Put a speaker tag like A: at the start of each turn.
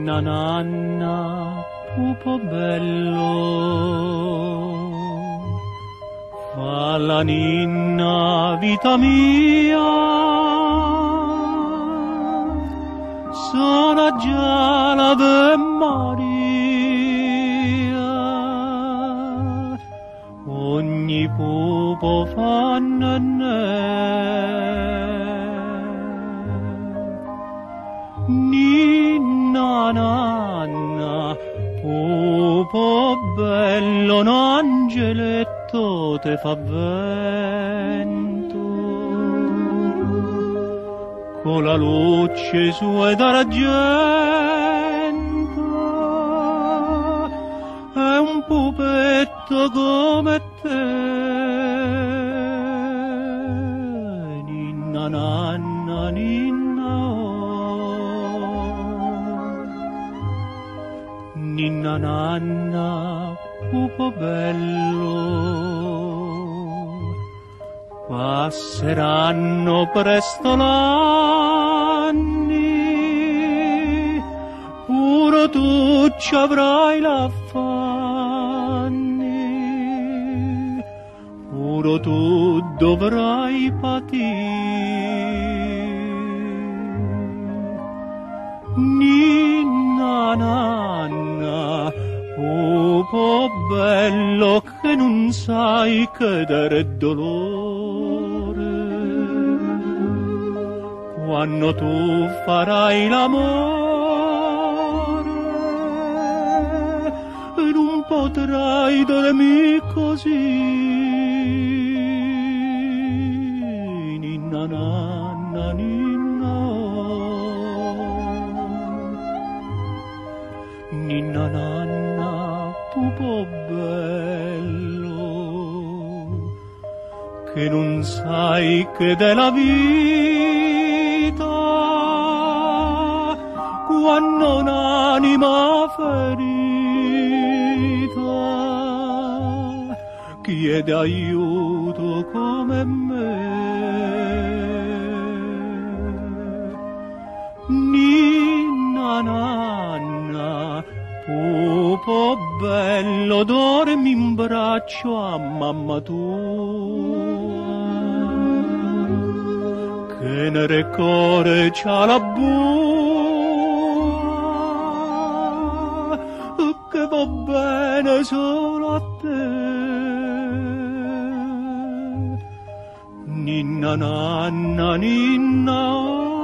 A: Ninna nanna, pupo bello, fa la ninna vita mia, sono già l'Ave Maria, ogni pupo fa Ninna nanna, pupo bello, un angeletto te fa vento, con la luce sua d'argento, è un pupetto come te, ninna nanna, ninna. Ninna nanna, pupo bello, passeranno presto l'anni, pure tu ci avrai l'affanni, pure tu dovrai patire. Ninna nanna, pupo bello che non sai che dare dolore, quando tu farai l'amore non potrai dormire così. Ninna nanna, ninna nanna, pupo bello, che non sai che della vita, quando un'anima ferita chiede aiuto come me. Ninna nanna, pupo bello, dormi in braccio a mamma tua, che nel cuore c'ha la bua, che va bene solo a te. Ninna nanna, ninna.